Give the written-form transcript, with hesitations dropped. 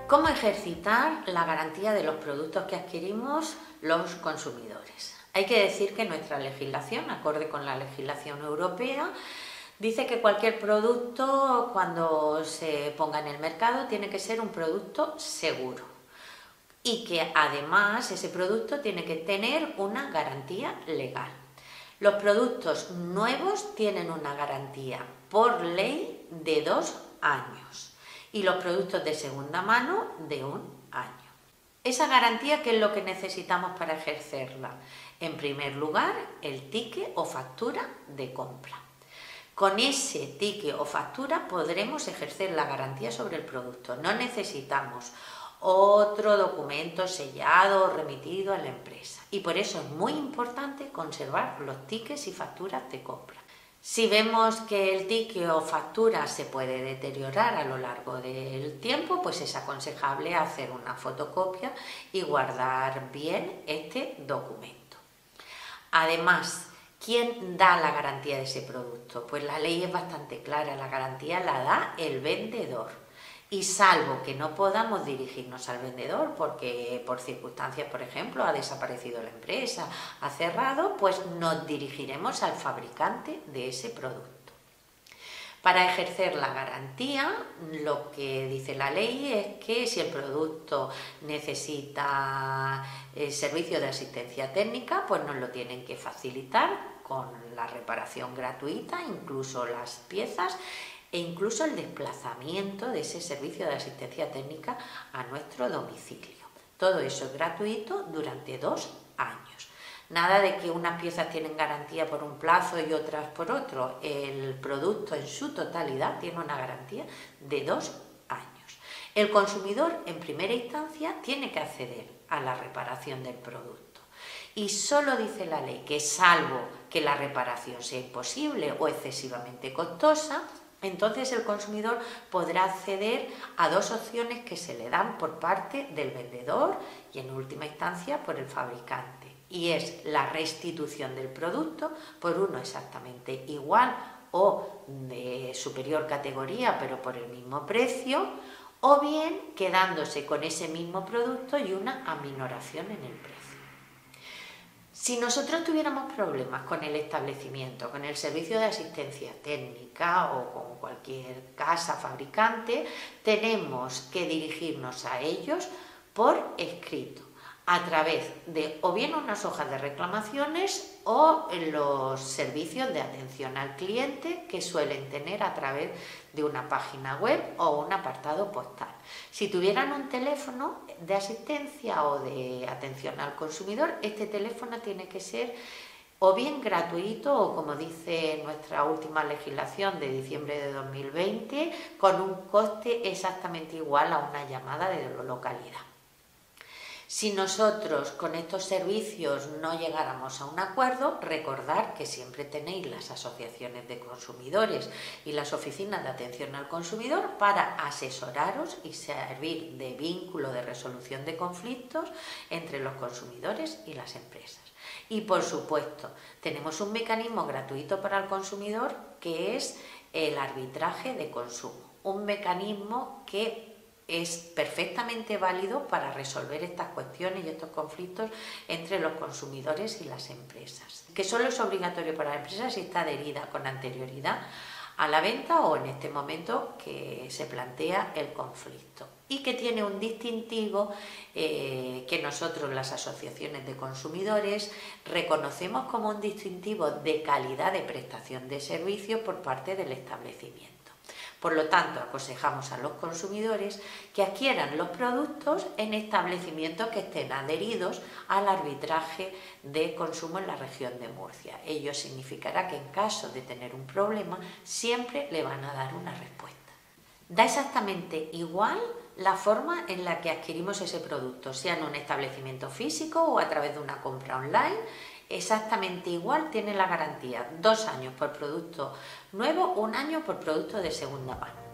¿Cómo ejercitar la garantía de los productos que adquirimos los consumidores? Hay que decir que nuestra legislación, acorde con la legislación europea, dice que cualquier producto, cuando se ponga en el mercado, tiene que ser un producto seguro y que además ese producto tiene que tener una garantía legal. Los productos nuevos tienen una garantía por ley de 2 años y los productos de segunda mano de 1 año. Esa garantía, ¿qué es lo que necesitamos para ejercerla? En primer lugar, el ticket o factura de compra. Con ese ticket o factura podremos ejercer la garantía sobre el producto. No necesitamos otro documento sellado o remitido a la empresa. Y por eso es muy importante conservar los tickets y facturas de compra. Si vemos que el ticket o factura se puede deteriorar a lo largo del tiempo, pues es aconsejable hacer una fotocopia y guardar bien este documento. Además, ¿quién da la garantía de ese producto? Pues la ley es bastante clara, la garantía la da el vendedor. Y salvo que no podamos dirigirnos al vendedor porque por circunstancias, por ejemplo, ha desaparecido la empresa, ha cerrado, pues nos dirigiremos al fabricante de ese producto. Para ejercer la garantía, lo que dice la ley es que si el producto necesita servicio de asistencia técnica, pues nos lo tienen que facilitar con la reparación gratuita, incluso las piezas, e incluso el desplazamiento de ese servicio de asistencia técnica a nuestro domicilio. Todo eso es gratuito durante 2 años. Nada de que unas piezas tienen garantía por un plazo y otras por otro. El producto en su totalidad tiene una garantía de 2 años. El consumidor, en primera instancia, tiene que acceder a la reparación del producto. Y solo dice la ley que, salvo que la reparación sea imposible o excesivamente costosa, entonces el consumidor podrá acceder a 2 opciones que se le dan por parte del vendedor y en última instancia por el fabricante. Y es la restitución del producto por uno exactamente igual o de superior categoría pero por el mismo precio, o bien quedándose con ese mismo producto y una aminoración en el precio. Si nosotros tuviéramos problemas con el establecimiento, con el servicio de asistencia técnica o con cualquier casa fabricante, tenemos que dirigirnos a ellos por escrito, a través de o bien unas hojas de reclamaciones o los servicios de atención al cliente que suelen tener a través de una página web o un apartado postal. Si tuvieran un teléfono de asistencia o de atención al consumidor, este teléfono tiene que ser o bien gratuito o, como dice nuestra última legislación de diciembre de 2020, con un coste exactamente igual a una llamada de localidad. Si nosotros con estos servicios no llegáramos a un acuerdo, recordad que siempre tenéis las asociaciones de consumidores y las oficinas de atención al consumidor para asesoraros y servir de vínculo de resolución de conflictos entre los consumidores y las empresas. Y por supuesto, tenemos un mecanismo gratuito para el consumidor que es el arbitraje de consumo, un mecanismo que es perfectamente válido para resolver estas cuestiones y estos conflictos entre los consumidores y las empresas, que solo es obligatorio para la empresa si está adherida con anterioridad a la venta o en este momento que se plantea el conflicto, y que tiene un distintivo que nosotros, las asociaciones de consumidores, reconocemos como un distintivo de calidad de prestación de servicios por parte del establecimiento. Por lo tanto, aconsejamos a los consumidores que adquieran los productos en establecimientos que estén adheridos al arbitraje de consumo en la región de Murcia. Ello significará que en caso de tener un problema siempre le van a dar una respuesta. Da exactamente igual la forma en la que adquirimos ese producto, sea en un establecimiento físico o a través de una compra online. Exactamente igual tiene la garantía, 2 años por producto nuevo, 1 año por producto de segunda mano.